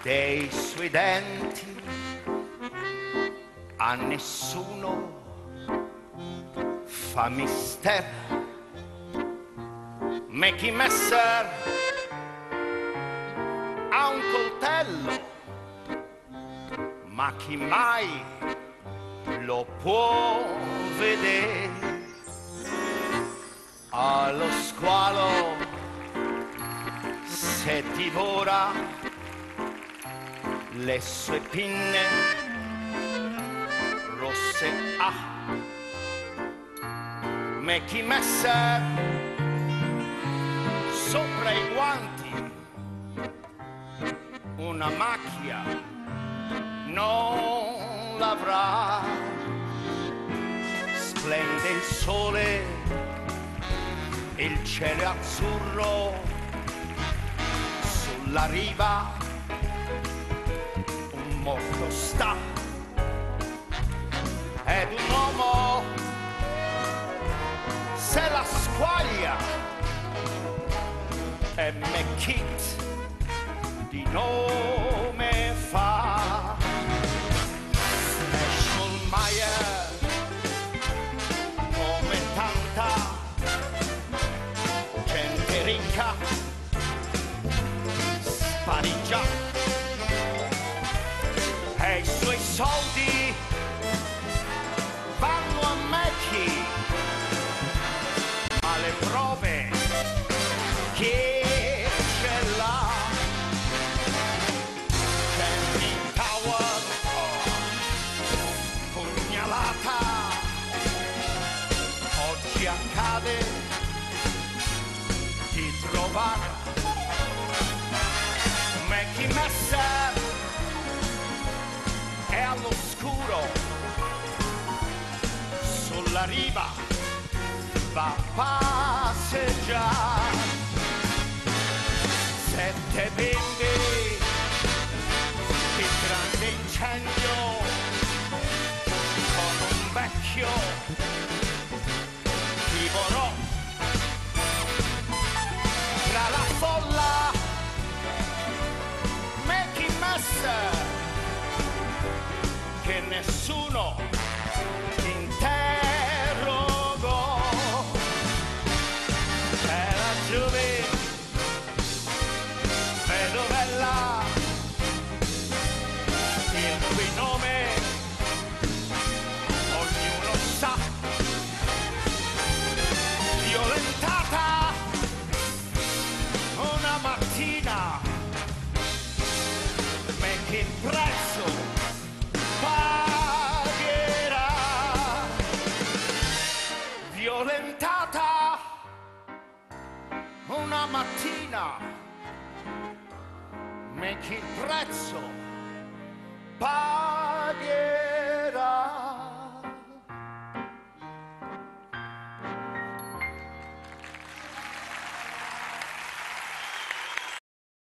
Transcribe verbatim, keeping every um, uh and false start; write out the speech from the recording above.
dei suoi denti a nessuno fa mistero. Mickey Messer ha un coltello, ma chi mai lo può vedere? Allo squalo se divora le sue pinne rosse. Ah, Mickey Messer sopra i guanti una macchia non l'avrà. Splende il sole, il cielo è azzurro, sulla riva un morto sta ed un uomo se la squaglia e McKit di nome fa. Schulmeyer come tanta gente ricca spareggia e i suoi soldi vanno a Mickey, ma le prove che accade di trovare Mickey Messer è all'oscuro sulla riva va a passeggiare. Sette bimbi, il grande incendio con un vecchio divorò tra la folla. Mickey Messer che nessuno interrogò. Era giovane, vedovella, il cui nome ognuno sa. Violentata una mattina, ma che prezzo pagherà? Violentata una mattina, ma che prezzo